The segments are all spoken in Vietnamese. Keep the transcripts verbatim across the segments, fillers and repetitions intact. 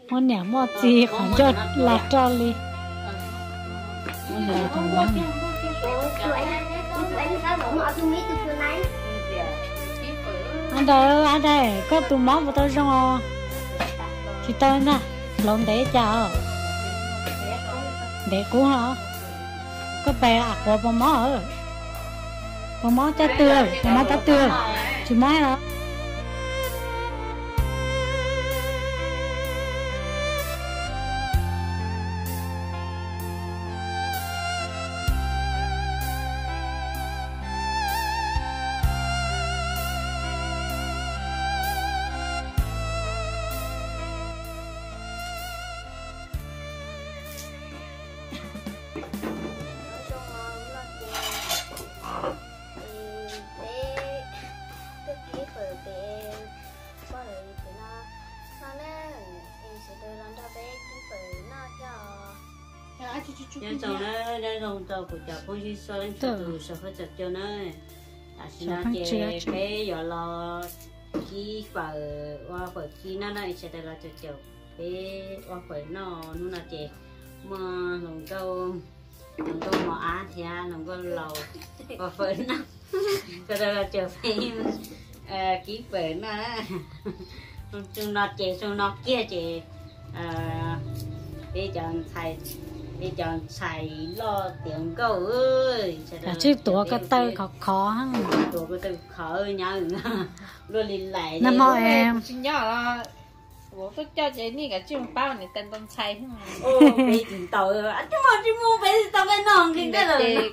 món nhà mò gì còn cho là cho đi món là trong đó này anh đây anh đây có tụi món của tôi xong thì tôi nè lộn để chào để cú hả có bè à của bông mó ở bông mó trái tươi bông mó trái tươi chỉ mái đó nhân trong đó nhân trong tàu của chợ phong chi so lên chợ từ sở phát chợ cho nó à xin nó chế bé giờ lo khi phở qua phở khi nó này sẽ là chợ chợ bé qua phở nó nó là chế mà lòng câu lòng câu mà á thì à lòng câu lầu qua phở nó cái đó là chợ phim ký phở nó chúng nó chế chúng nó kia chế bây giờ thầy bây giờ xài lo tiền câu ơi là chứ tuổi cái tay khó khó hăng tuổi cái tay khó nhau luôn liền lại năm họ em chính nhớ là bố tôi cho chị này cả chim bao này tên con say không ô bị tàu anh chứ mà chứ mua bị tàu cái non kia cái rồi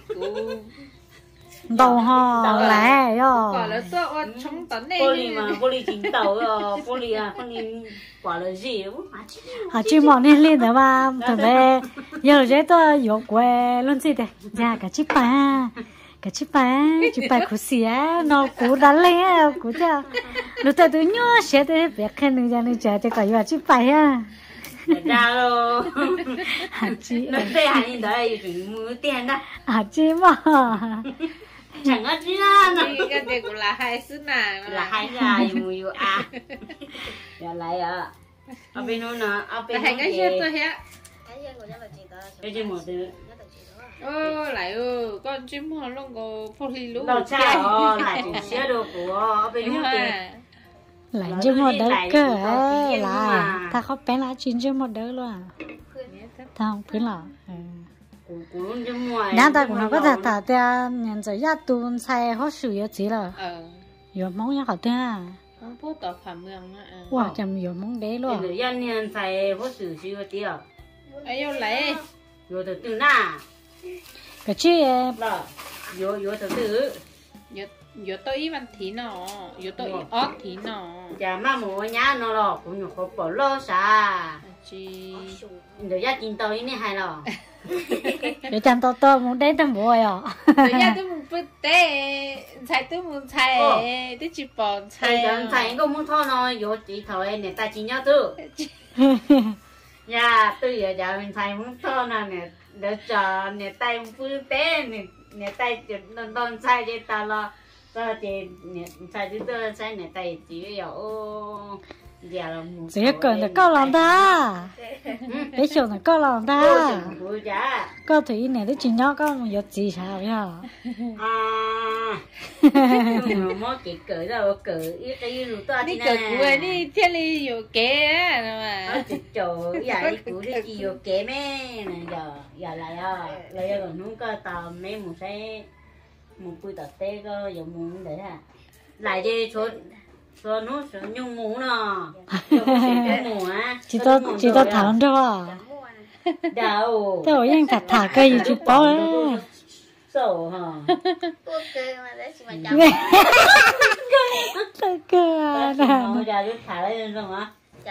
đầu họ lại rồi quả là tôi chống tấn này poly mà poly chính tàu poly à poly quả là gì à chứ món này lên đó mà thằng bé giờ giờ tôi vô quê luôn gì đấy ra cả chiếc ba cả chiếc ba chiếc ba của xía nó cú đá lên cú cha lúc tôi tôi nhớ sẽ để việc khen người dân chơi thì có chiếc ba ha ra rồi à chị nó đây hành gì đấy chỉ mua tiền đó à chị mà chẳng có gì là cái này cũng là hai xứ nào là hai cái mua yêu à giờ lại à ở bênนู้นนะở bên hai cái gì tôi hết cái gì một từ ơ lại ơ con chim hoa luôn có poly luôn đâu sao lại chỉ xé đồ của ở bênนู้น lại chứ một đứa cơ lại ta khó bé lá chín chứ một đứa luôn thằng cứ là nhà ta cũng nó có thể thả ra nhận giới gia tuôn xe họ sử dụng gì là nhiều món nhà họ thế à không phố tàu phàm mường á wow chầm nhiều món đấy luôn người dân nhận xe họ sử dụng gì à ai yêu lấy rồi từ từ na cái chi đó rồi rồi từ từ rồi rồi tôi ý văn thí nó rồi tôi ý ót thí nó chả mà mua nhà nó lo cũng nhiều khó bỏ lỡ sa chi người dân chính tàu này hay là để chăm to to muốn đến tầm bùi à người dân tôi muốn bứt té chạy tôi muốn chạy tôi chỉ bỏ chạy chạy chạy cũng muốn thôi nó rồi chỉ thôi này ta chỉ nhớ tu dạ tôi giờ giờ mình chạy muốn thôi nè nè để chờ nè tay bứt té nè nè tay chỉ đơn đơn chạy để ta lo ta chỉ nè chạy chỉ tôi chạy nè tay chỉ có dễ cần là có lòng ta để chồng là có lòng ta có thủy này để chuyện nhỏ có một giọt gì sao vậy hả à mất cái cởi đâu cởi ít cái lúc tôi đi cởi của đi thiên lý nhiều kế mà chỗ vậy của đi nhiều kế mẹ này giờ giờ lại à lại giờ còn không có tàu mấy một xe một bụi tạt tê có giờ muốn để à lại đi số số nó số nhung mũ nọ chỉ tôi chỉ tôi thẳng thôi đâu tôi ở yên thật thả cây gì chụp bao á sổ hả tôi cơ nè giờ tôi thả lên rồi hả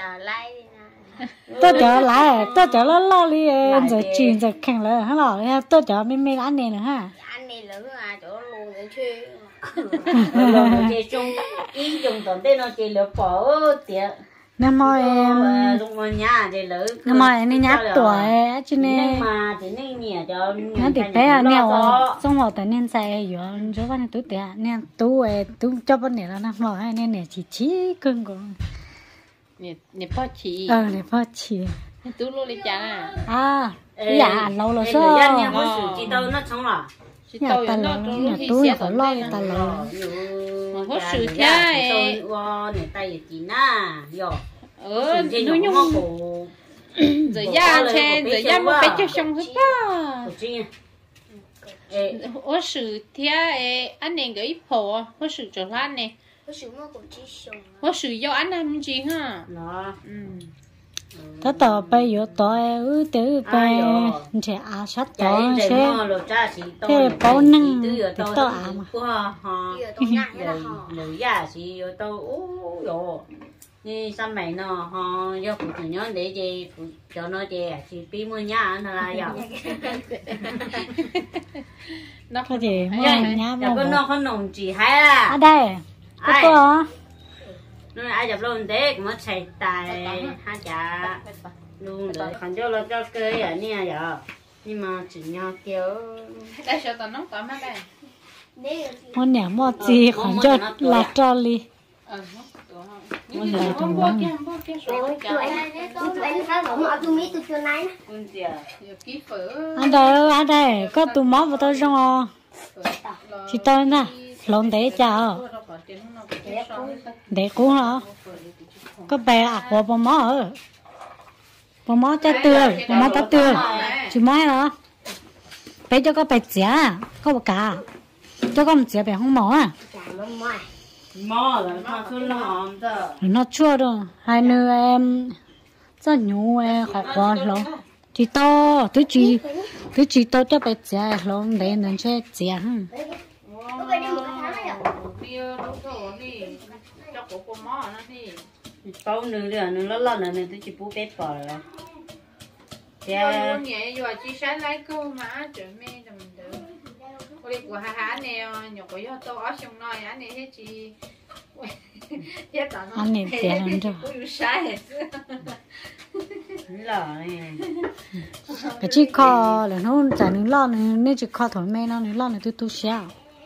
tôi chở lại tôi chở nó lo đi rồi chuyện rồi khăn lại hả lò tôi chở mấy mấy anh này nữa ha anh này lớn à chỗ luôn để chơi rồi chơi chung ý chung tận đây nó chơi lửa bỏ tiệt năm mồi em lúc mà nhà chơi lửa năm mồi em nhát tuổi chứ nè mà thì nên nhẹ cho nó thì bé à nè xong rồi tại nên xài rồi chỗ bên túi tiệt nè túi túi cho bên này là năm mồi hay nên nè chỉ chỉ cưng còn nè nè phó chị ờ để phát triển tú luôn đi chả à dạ lâu rồi số sao nhà có sự chỉ đâu nó sống là chị nhà tao ta nó lâu trong nhà lúc thì túi xe phải tao lo lên ta lâu có sự thế ấy. wow này tay chỉ na yo ờ nuôi nhung giờ ra trên giờ ra một cái cho xong hết ba ở sự thế ấy anh này cái phổ ở sự trở lại này có sự mua của chị sống ở sự do anh làm gì ha nó đó tao bây giờ tao ư từ bây trẻ à sát tao sẽ thế bao năng thì tao à mà giờ tôi nhắc cái là họ lời giả thì tao ô yo như sao mày nó họ do phụ nữ nhớ để gì phụ cho nó gì chỉ pi mua nhà nó là yo có gì mua nhà mà mua nó không nồng chỉ hay là ở đây có có nó ai dập luôn thế cũng mất chạy tài hai chả luôn rồi còn cho nó cho cây à nè giờ nhưng mà chỉ nhau kéo đây sợ tao nóng tao mắt đây mua nhà mua gì còn cho là cho li ờ mua là tụi mua nó kia mua kia rồi tụi anh tụi anh sao không ở tụi mỹ tụi chỗ này con gì à ký phở ở đây ở đây có tụi máu vào tôi trong chị tôi nè lộn để chào để cuốn hả có bè à của bò mó ở bò mó trái tươi bò mó trái tươi chị mó hả bé cho có bè chả có bò cá cho con chả bè không mỏ à mò là nó không nó đó nó chua đâu hai nữ em rất nhú em học qua luôn chị to tôi chị tôi chị to cho bè chả luôn để nên chơi chả có phải đi một tháng này à bia đâu có đi cho cổ cô mỏ nó đi bao nữa nữa nữa nó lo nữa nữa tôi chỉ bù bếp bỏ rồi dạ nhẹ rồi chị sáng lấy cô má chuẩn mê là mình được cô đi của hà hà nè nhọc của yo tôi ở trong nói anh này hết chị anh này tiền hơn rồi cô sai lo này cái chiếc kho là nó chảนึง lo nữa nên chiếc kho thổi mê nó nữa lo nữa tôi tu xéo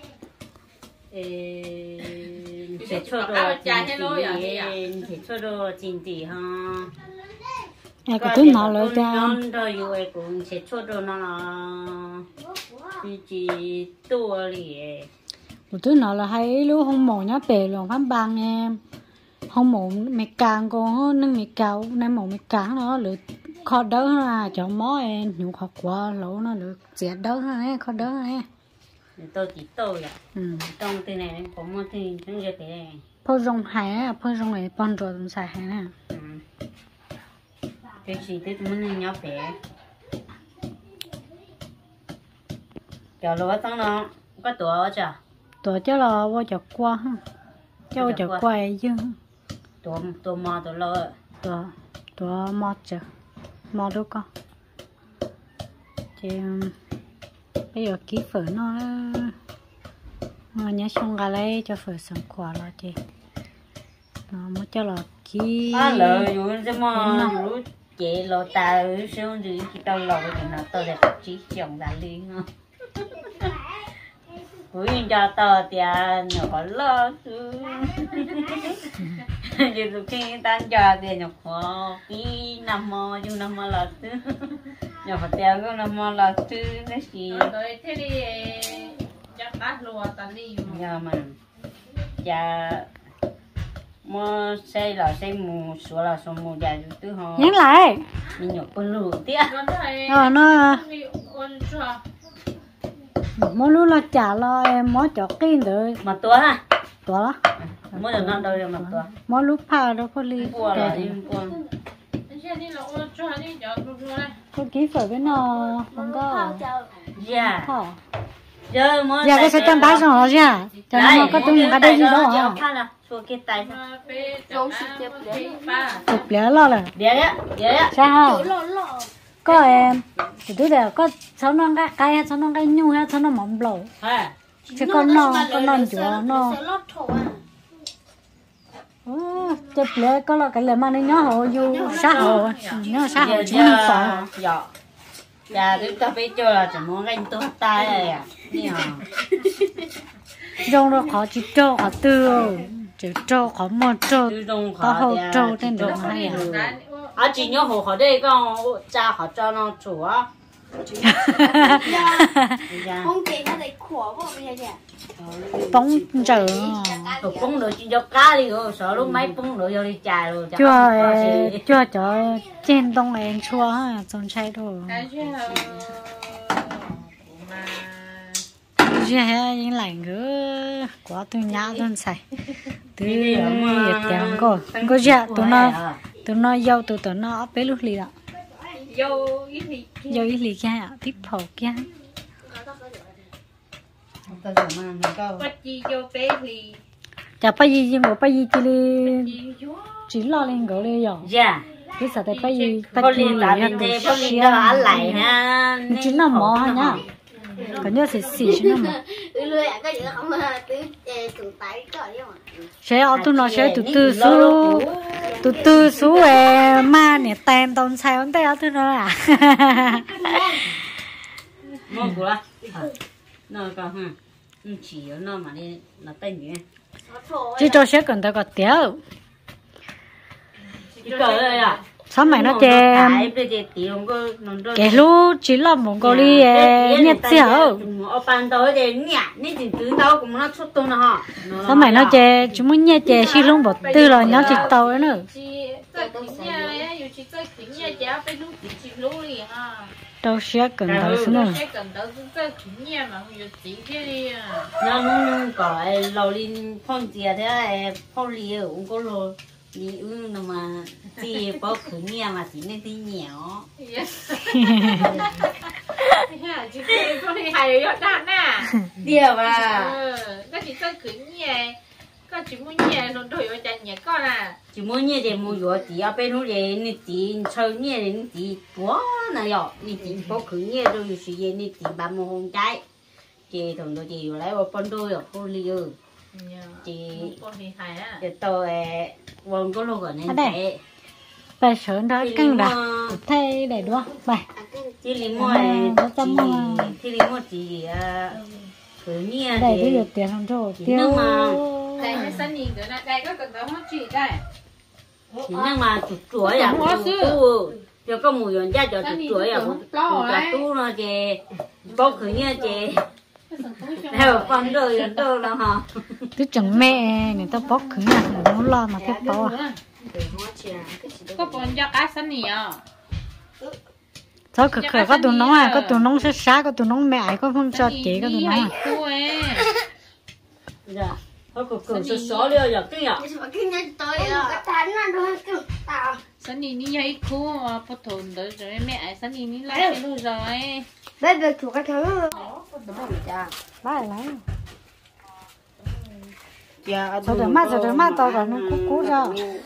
sẽ cho đồ chính sẽ cho đồ chính tỷ ha em có tôi nói lời ra non rồi rồi cũng sẽ cho đồ nó là chỉ tua lì tôi nói là hay lúc không mổ nhá bể lòng phát bằng em không mổ mẹ càng có nâng mẹ cao nên mổ mẹ càng nó lựa kho đỡ là cho mó em nhục học qua lỗ nó được dễ đỡ ha kho đỡ ha tôi chỉ tôi à ừ trong từ này có một thì chúng tôi cái này phô rong hải phô rong này bon rồi tụi xài hải nè cái gì thế tụi mình nhau bé cho nó bắt nó có tuổi chưa tuổi cho là vô chợ qua ha cho chợ qua chứ tuổi tuổi mò tuổi lo tuổi tuổi mò chợ mò đâu con thì bây giờ ký phở nó nhớ xong gà lấy cho phở sẵn quả là chị nó mới cho là ký à lời rồi chứ mà rồi chị lo ta ở xuống dưới cái tao lo thì nó tao để chỉ chồng đã liền ha cuối cho tao tiền nó có lo chứ giờ tụi khi tan cho tiền nhọc khó cái năm mò chứ năm mò là chứ nhọc phải tiền có năm mò là chứ cái gì rồi thế đi chắc bắt luôn tao đi giờ mà cha mua xe là xe mù số là số mù dài thứ ho nhắn lại mình nhọc con lù tiếc ờ nó mỗi lúc là trả lo em mỗi chỗ kinh rồi mà tua ha tua đó mỗi lần nó đâu được mà tua mỗi lúc pha đó có ly qua là đi qua có ký phở với nó không có dạ khó giờ mới dạ cái sẽ chăm bác rồi chứ cho nó có tung cái đây gì đâu à xua cái tay rong xịt đẹp đấy chụp lẽ lo là để đấy để đấy sao không lo lo có em thì tôi đều có sáu non cái cái hay sáu non cái nhu hay sáu non mỏng lẩu ha chứ con non con non chùa nó lót thổ à chụp lẽ có là cái lẽ mà nó nhớ hồ du sát hồ nhớ sát hồ chỉ giờ phở dạ dạ chúng ta phải cho là chỉ muốn anh tốt tay này à đi hả rong nó khó chỉ cho khó tư chữ trâu có một trâu tự động tao họ hậu thì trâu tự tên đồ động này à à chỉ nhớ hồ họ đây con cha họ cho nó chủ á không kể nó lại khổ quá bây giờ bóng chờ tụi bông đồ chỉ cho cá đi rồi sợ lúc mấy bông đồ vô đi chài rồi chưa chưa cho trên đông em chua ha trong trái đồ chưa hay những lạnh nữa quá tôi nhã tôi xài từ giờ tiếng cô cô dạ tụi nó tụi nó dâu tụi tụi nó bé lúc lì đó dâu ít thì dâu ít lì kia tiếp phổ kia bắt chi dâu bé thì chả phải gì nhưng mà phải gì chỉ li chỉ lo lên gỗ đi rồi dạ cái sao phải gì có phải liên là bên đây có liên đó ăn lại ha chỉ nó mỏ ha nhá còn nhớ sẽ xì chứ nó mỏ lười à cái gì không mà cứ tụi tay cởi đi mà sẽ ở tụi nó sẽ tụi tư số tụi tư số mà nè tên tông sai vấn đề ở tụi nó à mua của nó còn ha chỉ nó mà đi nó tên gì chỉ cho sẽ cần tới có tiêu cái đây à sao mày nó chè cái lúc chỉ là một cái ly nhật dẻo ở ban đầu thì nhẹ nên chỉ từ đầu cũng nó xuất tung nó ha sao mày nó chè chúng mình nhẹ chè xí lông bột tư rồi nó chỉ tàu nữa đâu sẽ cần tới số nữa nó nó gọi lò linh phong chè thế phong liều cũng có lò đi ư nó mà chỉ có khử nhẹ mà chỉ nên đi nhẹo chỉ có đi hay ở đó nè điều à cái chỉ có khử nhẹ có chỉ muốn nhẹ nó đổi ở chân nhẹ con à chỉ muốn nhẹ thì mua vừa chỉ ở bênนู้นเลยนี่ตีchơi nhẹ thìนี่ตีquá này rồiนี่ตีcó khử nhẹ rồi suy nghĩนี่ตีba mươi hôm trái chị thằng tôi chị lấy vào con đôi ở cô liêu chị chị tôi vốn có luôn ở nên thế bài sớm đó căng đã thay để đúng không bài chị lý mua chị chị lý mua chị khử nhẹ để bây giờ tiền không rồi tiêu mà đây cái sân nhìn nữa là đây có cần đó hết chị đây nhưng mà chuột chuối à tu cho có mùi giòn cha cho chuột chuối à cả tu nó chè bốc khử nhẹ chè theo con đời đời là hả cứ chẳng mẹ người ta bóc khử nhẹ nó lo mà tiếp bao có còn cho cá sân nhỉ sao cực khởi có tụi nó à có tụi nó sát sát có tụi nó mẹ có không cho chị có tụi nó à dạ có cực cực số số liêu giờ cái nhở sân đi đi hay khu mà bắt thôn tới rồi mẹ sân đi đi lại cái luôn rồi bây giờ chủ cái thứ bye lại dạ sau đó mà sau đó mà tao còn nó cú cú ra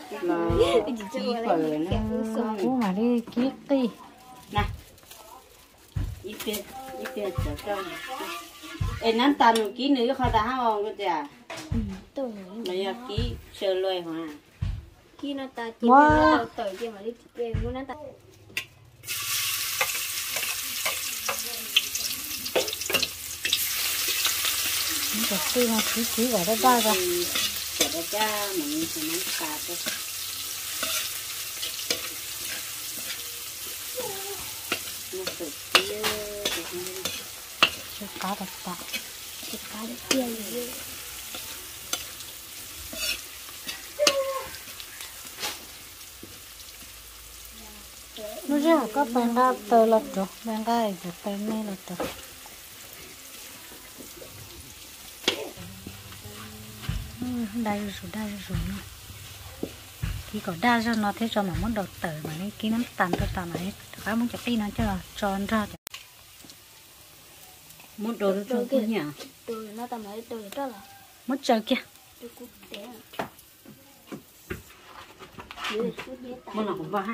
cú mà đi kiết đi nè ít tiền ít tiền cho cho em nắn tàn một ký nữa khó ta không cái chả mấy ký sơ lôi hòa khi nó ta chỉ nó tới kia mà đi về muốn nó ta cái gì mà chỉ chỉ vào đó ba ra để đó cha mình sẽ nắn cà thôi nó tự kia cho cá đặc tạ chỉ cá được tiền gì nó ra có bên đó tơ lật rồi bên đó thì bên này lật rồi đây rồi đây rồi khi có đa cho nó thế cho mà muốn đột tử mà cái cái nắm tàn tôi tàn này phải muốn chặt đi nó cho tròn ra muốn đồ cho cái nhỉ từ nó tầm ấy từ đó là muốn chờ kia từ quốc tế muốn nào cũng va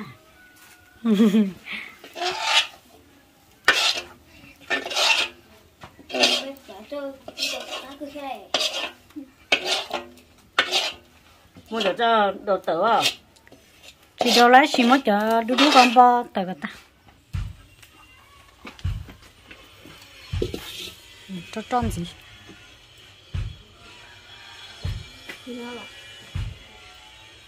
mua đồ cho đồ tử à thì đồ lấy xí mất cho đu đu con bò tới cái ta cho tròn gì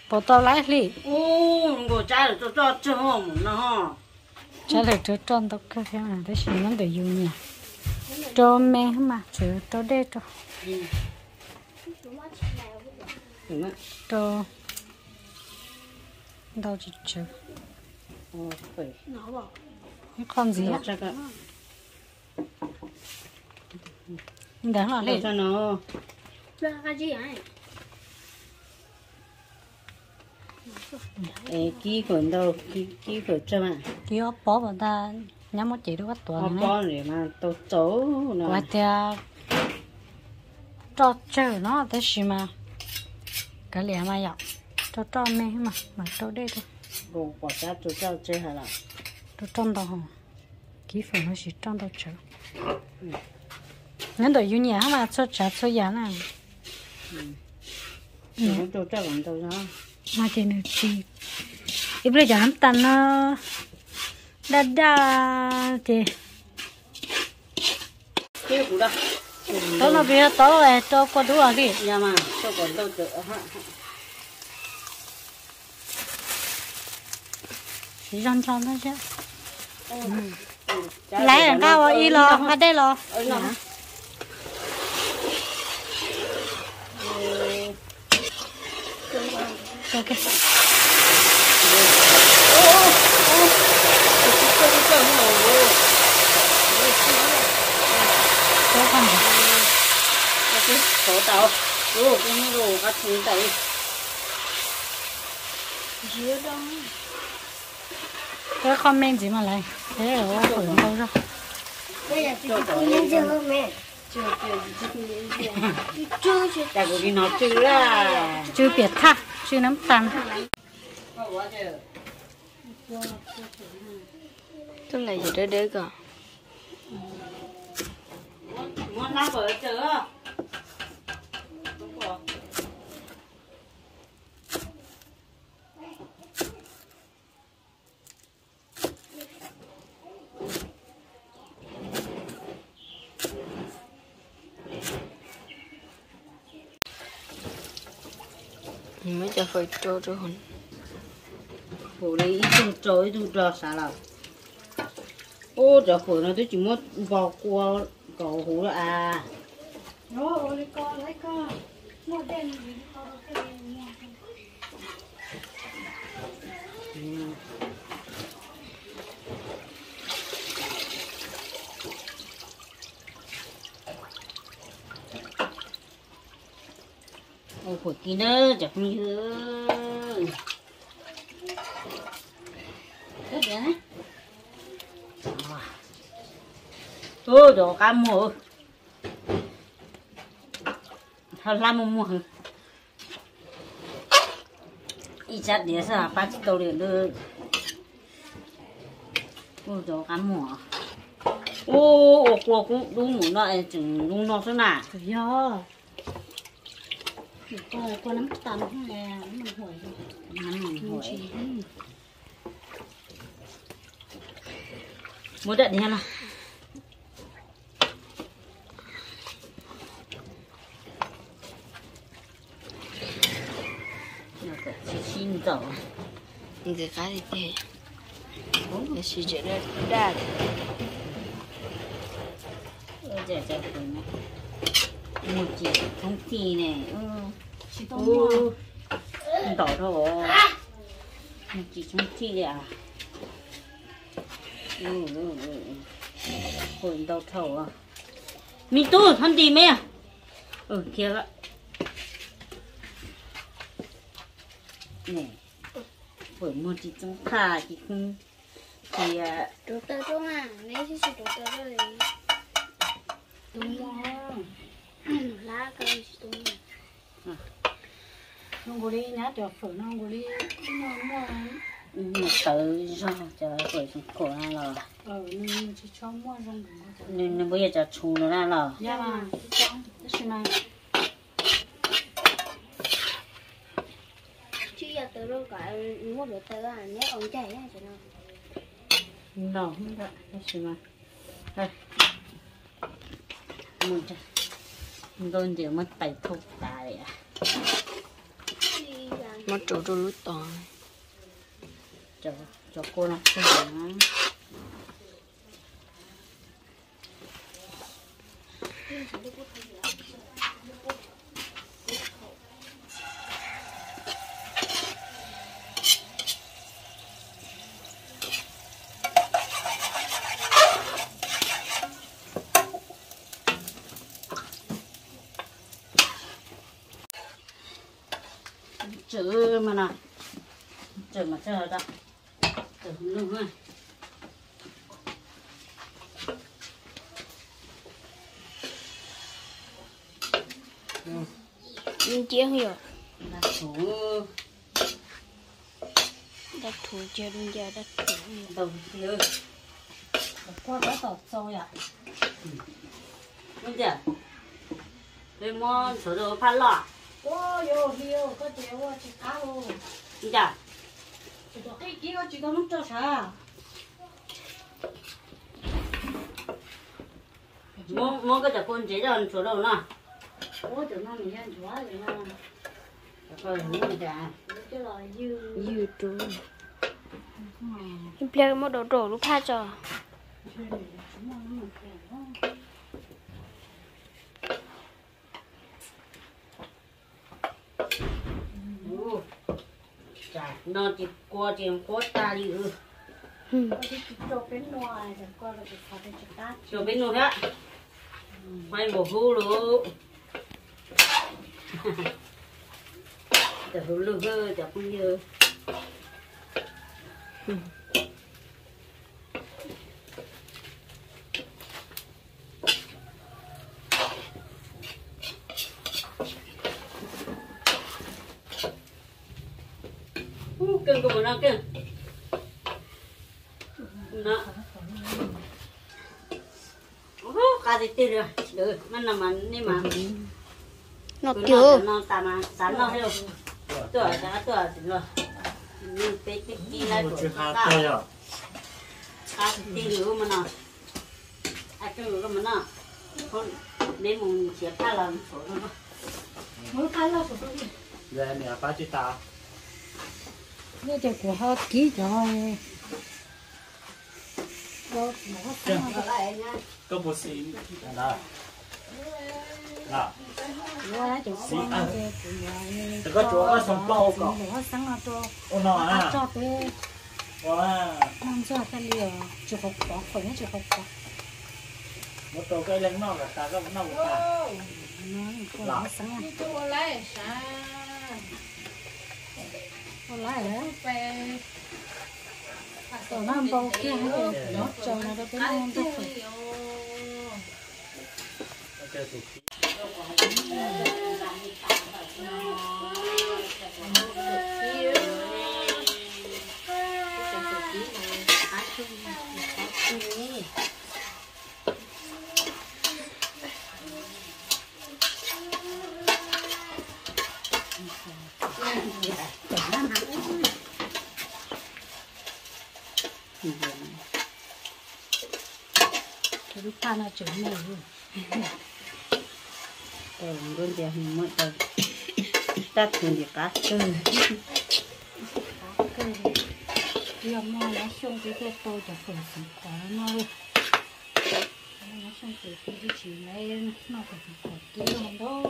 bộ tao lái đi ô ngồi trái được cho cho cho hông nó ha trái được cho tròn tao cái thế mà để xin nó để dùng nhỉ cho mẹ mà chứ cho đây cho cho đâu chỉ chứ ô phải con gì á đáng là để cho nó cái gì vậy? ê kí phần đâu kí kí phần cho mà kí ó bó vào ta nhắm một chỉ được bắt nó tuần này bó để mà tôi chấu nó qua tia cho chơi nó tới xí mà cái lẻ mà dọc cho cho mẹ mà mà cho đây thôi đồ quả trái tôi cho chơi hả là cho trong đó hả kí phần nó chỉ trong đó chơi nên đợi nhà mà cho trả cho giá này nó tôi cho bằng tôi đó mà thì nữa thì ít bây giờ nắm tan nó đa đa thì cái cũng đó tao nó bây giờ tao ấy tao có đủ à đi nhà mà tôi còn đâu được ha chỉ rong rong thôi chứ lấy làm cao ý lo ở đây lo ok có con gì cái khổ tàu ô cái đồ cá thùng tàu Dứa đâu? cái comment gì mà lại thế là có khởi đâu ra Bây giờ chị không nhìn chưa không mẹ? Chưa chưa chị không nhìn chưa? Chưa chưa. tại vì nó chưa là chưa biệt tha chưa nắm tan Tôi này gì đó đấy cả. muốn làm vợ chưa Mới cho phải cho cho hồn. phụ đấy không trôi đủ cho sao nào ô giờ phụ nó tôi chỉ muốn vào qua cầu hú à rồi lấy con lấy con mua đen gì ô phụ kia nữa chắc như thế đấy ô đồ cam hồ thật là một mùa ít chặt để sao ba chỉ đầu liền được ô đồ cam mùa ô ô cô cũng đúng một loại chừng đúng nó thế nào do cô cô nắm tan không nè mình hỏi nắm hỏi muốn đợi đi ha nào xin dầu Người cá thì thế. Để suy chuyện ra ra. ôi trời trời một chỉ không thì này chỉ ô tao không đỏ đâu một chỉ không thì à ừ ừ ừ hồi đầu thầu à mình tu hắn đi mẹ ừ kia ạ nè bởi một chỉ trong khả chỉ không thì à Đồ tơ trong hàng, lấy chứ đồ tơ rồi. đúng rồi Lá cây chỉ đúng. không có đi nhá cho phở nó không có đi nó nó một tờ cho cho bởi trong cổ ra là ờ mình chỉ cho mua rong nên nên bây giờ cho chú nó ra là dạ mà cho cái này Chứ giờ tớ đâu cả mua đồ tơ à, nhớ ông chảy á cho nó. no không được cái gì mà đây một cha đôi điều mất tay thục tài à mà trộn trộn lút to cho cho cô nó không chữ mà nào chữ mà chờ đó chữ luôn ha nhưng chia hiểu đặt thủ đặt thủ chia luôn giờ đặt thủ đầu tiên qua đó tọt sôi à bây giờ tôi mua số đồ phát lọ ô yo hiểu có chuyện ô chỉ cá ô bây giờ chỉ có cái kia chỉ có lúc cho sao mua mua cái chợ con chế cho số đồ nào ô chỗ nào mình ăn quá rồi mà rồi mua ra cái loại dư dư trộn nhưng bây mà đồ trộn lúc pha cho chả nó chỉ qua tiền qua ta đi ư có cái chỗ bên ngoài rồi qua là cái sao bên chỗ ta chỗ bênนู้นá quay bộ hú luôn chả hú lư hơ chả cũng như cưng của nó cưng nó cá gì tiền rồi đượcมันน่ะมันนี่มา nó คือ tiêu nóตามมาสามเราให้เราตัวจะตัวสิเรานี่เป็ดเป็ดกินได้ตัวข้าวข้าวตีหรือมันน่ะไอ้ตัวก็มันน่ะคนเลี้ยงมึงเสียค่าเราสอนเนาะ mới khai là của tôi Dạ nè, ba chị ta. nó chỉ của họ ký rồi rồi nó xong lại nha Có một xí. Đó. Đó. rồi chỗ con nó chỉ Thì có chỗ có sống bao cỏ. nó sáng nó cho Ô nó à. cho bé Wow. năm cho cái liều chụp hộp có khỏi chụp hộp có Một tổ cây lên nó là ta có nó một ta. nó nó sáng đi chua lấy sao nó lại đấy về tổ nó bao kia hay nó trồng nó đâu cái nó đâu phải Ok thì cái lúc pha nó chửi mày luôn ờ luôn giờ mình mới tới tắt tiền để cá ừ cái giờ mà nó xong cái cái tôi cho phần sản quả nó nó xong cái cái chỉ này nó phải phải kia không đó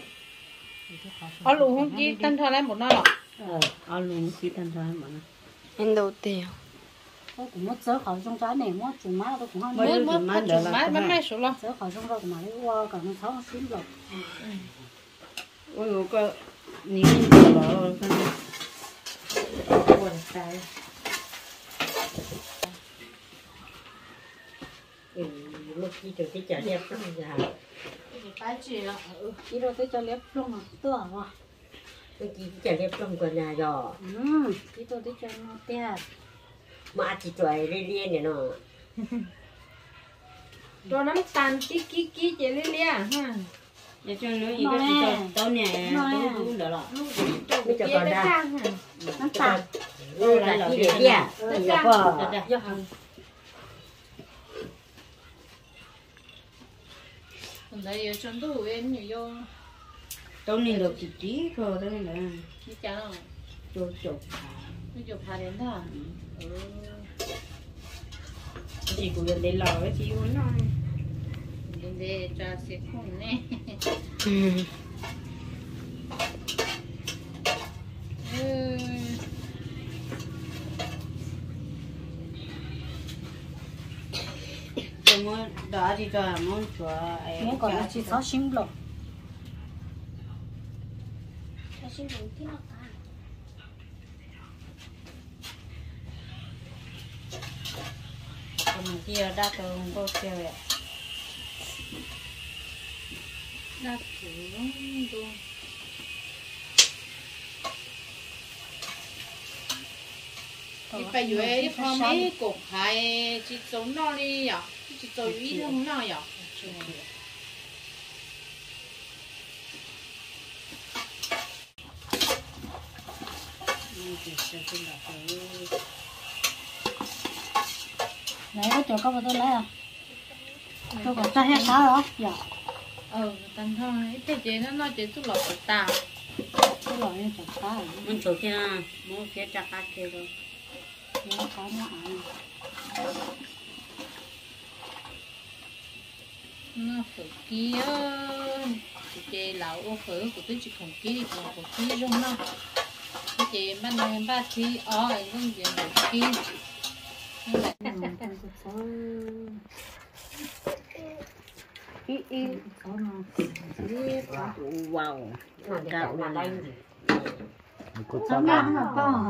ở luôn không chỉ tân thơ lấy một nó lọ ờ ở luôn chỉ thành ra mà anh đầu tiêu có cũng mất giờ khỏi trong trái này mất chủ má tôi cũng không mới Mới mới dùng mới mát đỡ chụp là mát cái mới này. mấy số lo giờ khỏi trong đâu mà lấy qua cả nó sáu chín rồi ôi có nín cho nó cái này buồn tay ừ lúc đi cho cái chả đẹp lắm giờ cái gì ạ đi đâu tới cho lép luôn à tưa à cái gì chả đẹp trong quần nhà rồi ừ đi đâu tới cho nó tè mà chỉ trời đi liên này nó rồi nắm tàn kí kí kí chị lên lia ha để cho nó gì cái gì cho tao nè tao cũng được rồi bây giờ còn ra nó tàn ừ lại là cái gì à ra ra còn đây giờ chuẩn đủ em nhiều vô tao nên được chỉ trí rồi đó là đi chả đâu chỗ chỗ Cái chụp hà đến đó. ừ chị cũng được đến lò cái chị uống nó Đến đây cho sẽ không nè. Ừ. tôi muốn đó thì cho muốn cho muốn còn là chỉ sáu chín lọ 사실 어디 나가? còn kia đã tôi không có kêu vậy Đã thử luôn. Đi phải dưới đi phong mấy cục hay chỉ giống nó đi à? Chỉ giống ít không nào à? lấy cái chỗ có bao tôi lấy à tôi còn ra hết sao đó dạ Ừ, tầm thôi, cái chế nó nói chế chút lọt của ta. cái loại này chẳng có muốn chỗ kia muốn phía chặt cá kia rồi nó có nó ăn Nó phở kia, cái chế lão ô phở của tôi chỉ không kia, còn của kia rung nó. Cái chế bắt này bắt thì ó, anh không chế một kia. ý ý có nó wow gạo là đây nó ngon mà con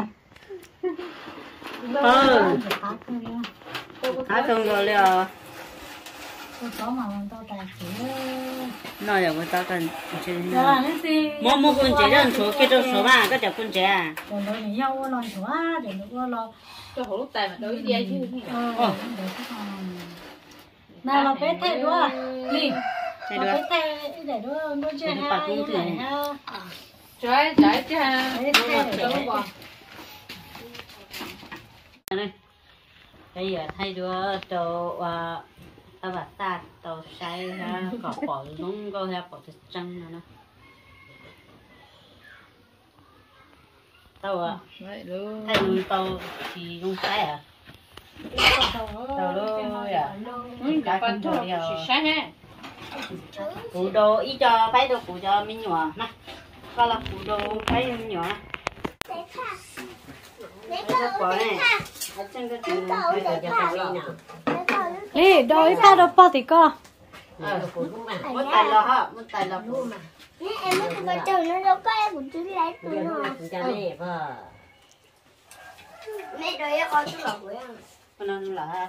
ừ hả không rồi liệu tôi có mà tao tài chỉ nói là người ta cần đó là cái gì mua mua con chế đơn số kia đơn số ba cái chợ con chế à rồi nó thì nhau lo số á để nó lo Cho hổ lúc tay mà đối đi ai chứ. ờ nào là bé thay đua đi thay nó đua bé thay để đua nó chơi hai này ha Trời trời chứ ha. bây giờ thay đua tàu à tàu bát ta tàu say ha có bỏ nung có ha bỏ thịt trắng nữa tàu à Vậy luôn. thay nung tàu thì nung say à tàu luôn à Cả con thôi, chỉ sáng ha. củ đồ ý cho phải đồ củ cho mình nhỏ nè coi là củ đồ phải nhỏ đi đôi ba đôi bao thì co muốn tay lo ha muốn tay lo củ Nè em mới có chơi nó đâu có em cũng chưa lấy tụi nó. Mẹ đợi em con chút lọc của em. con nó là ha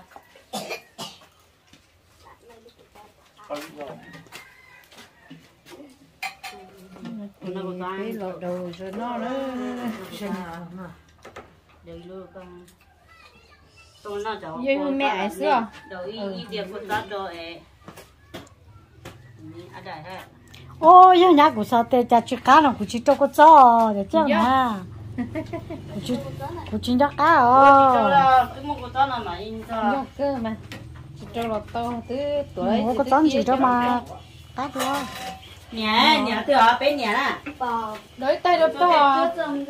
nó có cái lột đầu rồi nó đó. đều luôn con tôi nó cháu Như mẹ ấy xưa. đầu y y tiệm con đó rồi à đây ha ôi giờ nhà của sao tê cha chỉ cá nó của chỉ cho có cho để chơi mà của chỉ của chỉ cho cá cho ờ là cái một con đó là mà in cho Vô cơ mà. Chỉ cho lọt to từ tuổi. mua có tón gì cho mà cá đó nhẹ nhẹ từ ở bên nhẹ nè Bò. Đối tay đập to.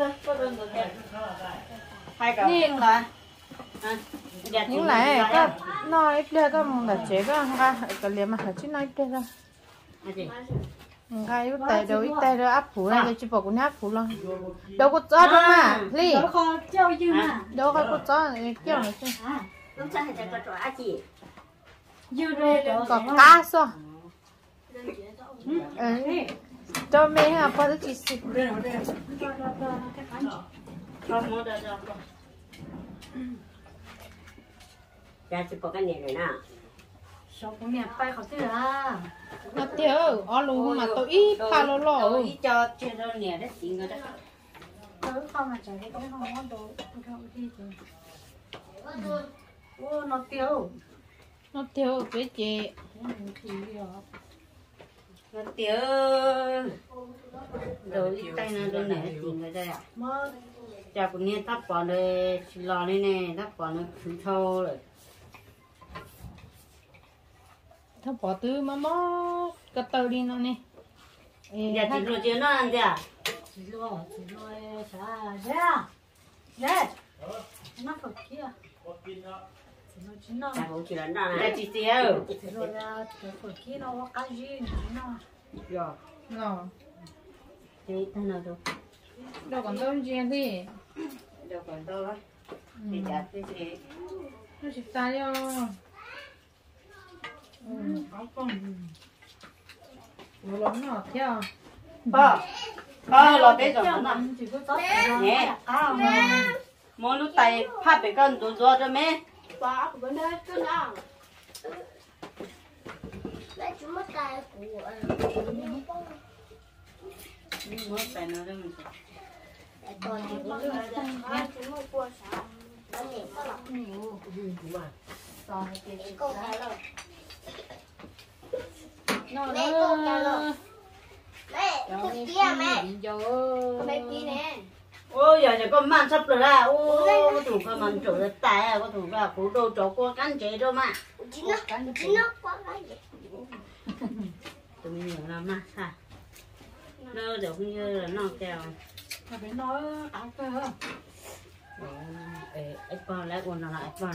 hai cái là Những này có nó ít đây có một là chế có ha cái liềm mà chứ nói đây ra. Ngay lúc tay đâu ít tay đó áp phủ này chỉ bỏ con áp phủ luôn. Đâu có chó đâu mà. Li. nó kho treo dư mà Đâu có có chó này kiểu này chứ. Lúc sau thì có chỗ chị. dư rồi đó Có cá sao? Ừ. Cho mẹ ha bao giờ chỉ xịt. không mua được rồi Ra chỉ có cái này rồi nè. sao cũng miệng bay khó chứ à Nó tiêu, ở luôn mà tôi ít pha lô lô. ít cho chuyện đó nè đấy tiền rồi đó tớ không mà chẳng cái không có đồ đâu đi rồi ô nó tiêu Nó tiêu với chị. nó tiêu đồ ít tay nó đồ nè tiền rồi đây à mà chả cũng nghe tắt bỏ đây lò này nè tắt bỏ nó khử thâu rồi Thôi bỏ từ mà mó cái tàu đi nó nè. giờ chỉ rồi chứ nó ăn gì à chỉ lo chỉ lo sao dạ dạ nó phải kia chỉ lo chỉ nó chả cũng chỉ là nào này chị tiêu chỉ lo là cái phải kia nó cái gì nó rồi Rồi. chị thân nào đâu Đâu còn đâu gì đi. đâu còn đâu á chị chả chị chị Nó chỉ tay yo. Ừ, áo con. Nó lắm nó theo. ba ba là bé rồi mà chỉ có tốt nhé à mà muốn lúc tay phát bé con đồ đồ cho mẹ Ba của bên đây cái nào? Lấy chúng mất tay của muốn tay nó đâu còn thì có người ta chúng mất qua sao? Nó nhẹ có lọc nhiều. Còn thì câu cá rồi. Nó Mẹ câu cá rồi. Mẹ, Đó, cái em kia mẹ. nhìn vô. Mẹ kia nè. ôi giờ giờ con mang sắp rồi là ô thủ con mang chủ là tay à có thủ là cú đồ chỗ cô cắn chế đâu mà Chính nó, chính nó quá cái gì. tụi mình nhiều lắm mà sao nó đều không như là nó kèo mà phải nói áo cơ ê ít bao lại còn lại bao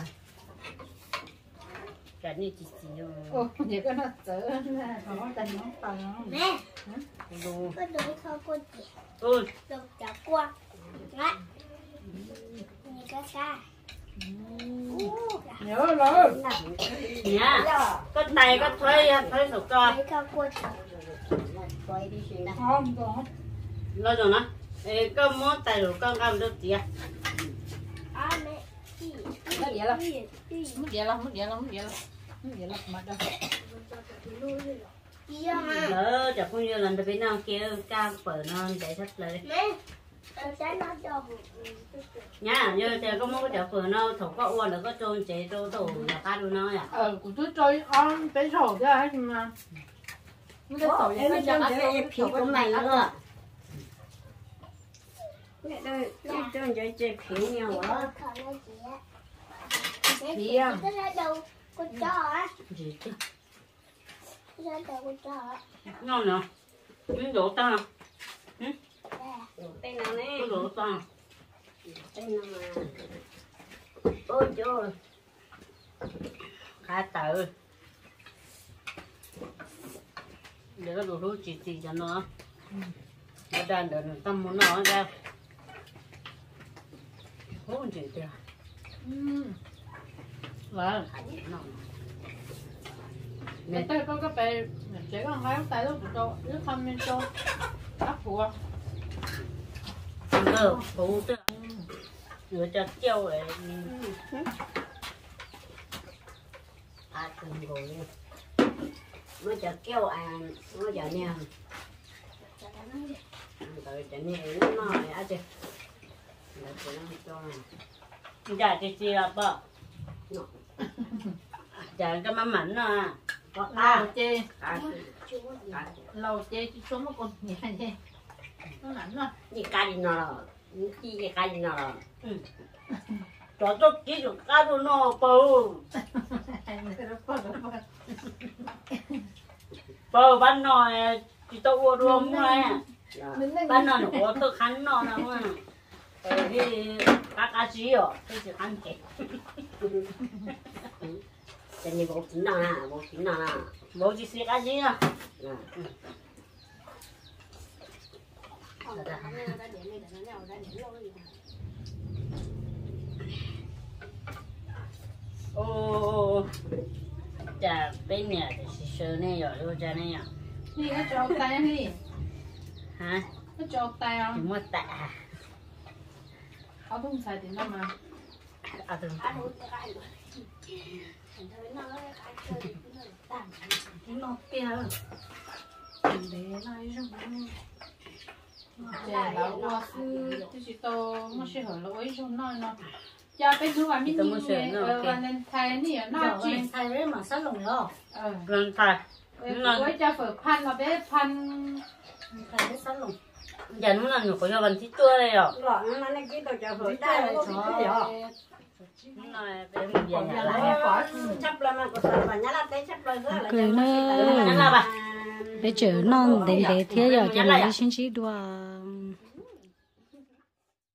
cái này chỉ chỉ Ồ, vậy cái nó tự là có tình nó tờ Mẹ, đồ có đồ thôi cô chị. ôi Đồ chả qua. Đấy. Nhìn cái xa. nhớ rồi. nhá có tay có thuê thuê sổ co Mấy con cô chị. Quay đi xuyên đây. Không, còn lo rồi nó ê có món tay rồi con ăn được gì à À mẹ. Chị. nó vậy là Chị. mất vậy là mất vậy là mất vậy là mất vậy là mà đâu. Chị à. lỡ chả cũng như lần đầu tiên nào kêu ca phở non để sắp lại Mẹ. Em sẽ nói cho. nhá như thế có món chả phở non thổ có uốn được có trôn chế trôn tổ là cá đồ nói à Ờ, của tôi chơi on cái sổ ra hết mà. Nó cái sổ em mới trôn chế phí của mày nữa mẹ đây trôn chế chế phí nhiều quá Thì à. Cái ra đầu con chó á. gì chứ Cái ra đầu con chó á. ngon nhở miếng đổ ta Đây. tên nào nè đổ ta tên nào mà ôi trời khá tự để có đồ hú chỉ chỉ cho nó nó đang được tâm muốn nó ra hú chỉ thì Ừ. vâng Người ta có cái bè trẻ con gái tay lúc cho lúc không nên cho áp phùa. ờ hú tức nửa cho treo để à từng rồi nó cho kêu à nó cho nè rồi cho nè nó nói à chứ là cho nó cho dạ chị chị là bơ dạ cái mắm mảnh nó có Lâu à chê, à lâu chê chứ xuống một con nhẹ nhẹ. Nó lạnh rồi. gì cái gì nó gì cái cái gì nó cho tôi chỉ được cái đồ nó bự bơ bánh nó chỉ tôi uống luôn mà bánh nó nó có tôi khăn nó nè mà thì các cái gì rồi tôi chỉ khăn chết cái này bộ kín nào nè bộ kín nào nè bộ chỉ xí cái gì à ô chả bên nhà thì sờ này rồi đâu cha này à Đi nó cho tay đi. hả Nó cho tay thì không? mua tạ Áo thun xài tiền đâu mà. à từ nó kia để nói rằng Chè lão qua sư tôi chỉ to nó sẽ hỏi lỗi trong nó nó. Cha bên thứ ngoài mình như vậy, ờ và nên thay nè nó nó chỉ. chỉ thay đấy mà sát lồng đó Ờ. lần thầy Với cha phở pan là bé pan thay đấy sát lồng giờ nó là người có cho bạn thích chua đây rồi Rồi nó nói cái đồ chả với vừa tay tay là nó cho nó là bé mình về nhà lại chấp là mà có sao mà nhá là té chấp là rất là cười nó nhắn là bà để chở non để để thế giờ cho nó xin chỉ đùa